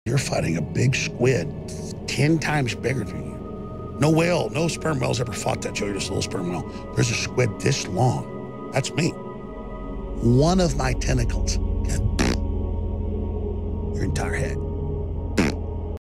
You're fighting a big squid 10 times bigger than you. No whale, no sperm whale's ever fought that, Joe. You're just a little sperm whale. There's a squid this long. That's me. One of my tentacles